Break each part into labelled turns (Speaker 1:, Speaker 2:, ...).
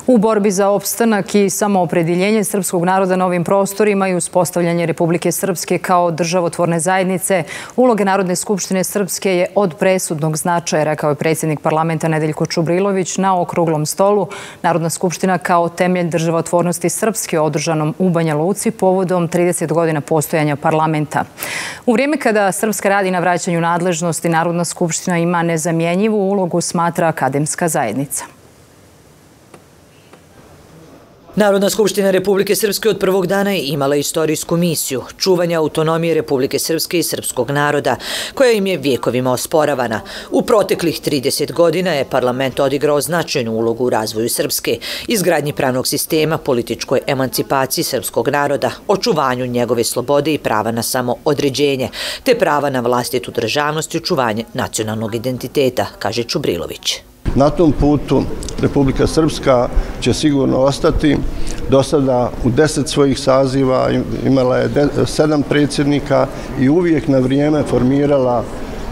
Speaker 1: U borbi za opstanak i samoopredjeljenje srpskog naroda na ovim prostorima i uspostavljanje Republike Srpske kao državotvorne zajednice, uloga Narodne skupštine Srpske je od presudnog značaja, rekao je predsjednik parlamenta Nedeljko Čubrilović na okruglom stolu. Narodna skupština kao temelj državotvornosti Srpske održanom u Banja Luci povodom 30 godina postojanja parlamenta. U vrijeme kada Srpska radi na vraćanju nadležnosti, Narodna skupština ima nezamjenjivu ulogu, smatra akademska zajednica.
Speaker 2: Narodna skupština Republike Srpske od prvog dana je imala istorijsku misiju čuvanja autonomije Republike Srpske i srpskog naroda, koja im je vjekovima osporavana. U proteklih 30 godina je parlament odigrao značajnu ulogu u razvoju Srpske, izgradnji pravnog sistema, političkoj emancipaciji srpskog naroda, očuvanju njegove slobode i prava na samoodređenje, te prava na vlastitu državnost i očuvanje nacionalnog identiteta, kaže Čubrilović.
Speaker 3: Na tom putu Republika Srpska će sigurno ostati. Do sada u 10 svojih saziva imala je 7 predsjednika i uvijek na vrijeme formirala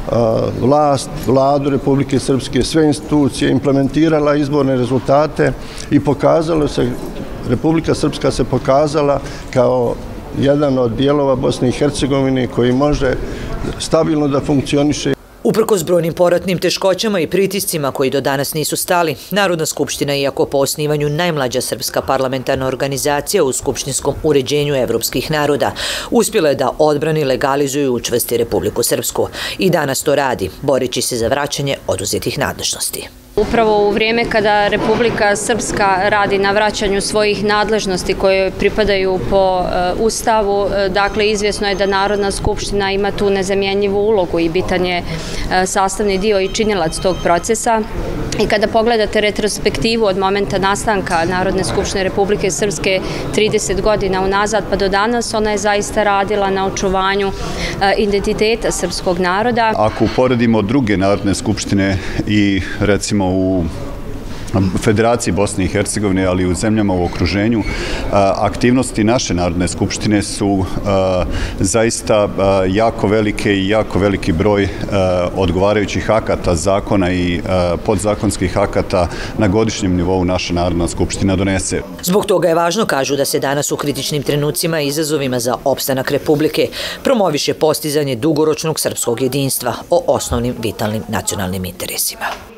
Speaker 3: vladu Republike Srpske, sve institucije, implementirala izborne rezultate i pokazalo se, Republika Srpska se pokazala kao jedan od dijelova Bosne i Hercegovine koji može stabilno da funkcioniše.
Speaker 2: Uprkos brojnim poratnim teškoćama i pritiscima koji do danas nisu stali, Narodna skupština, iako po osnivanju najmlađa srpska parlamentarna organizacija u skupštinskom uređenju evropskih naroda, uspjela je da odbrani, legalizuje i učvrsti Republiku Srpsku. I danas to radi, boreći se za vraćanje oduzetih nadležnosti.
Speaker 4: Upravo u vrijeme kada Republika Srpska radi na vraćanju svojih nadležnosti koje pripadaju po Ustavu, dakle izvjesno je da Narodna skupština ima tu nezamjenjivu ulogu i bitan je sastavni dio i činilac tog procesa. I kada pogledate retrospektivu od momenta nastanka Narodne skupštine Republike Srpske 30 godina unazad pa do danas, ona je zaista radila na očuvanju identiteta srpskog naroda.
Speaker 5: Ako uporedimo druge narodne skupštine i recimo u Federaciji Bosne i Hercegovine, ali i u zemljama u okruženju, aktivnosti naše Narodne skupštine su zaista jako velike i jako veliki broj odgovarajućih akata, zakona i podzakonskih akata na godišnjem nivou naša Narodna skupština donese.
Speaker 2: Zbog toga je važno, kažu, da se danas u kritičnim trenucima i izazovima za opstanak Republike promoviše postizanje dugoročnog srpskog jedinstva o osnovnim vitalnim nacionalnim interesima.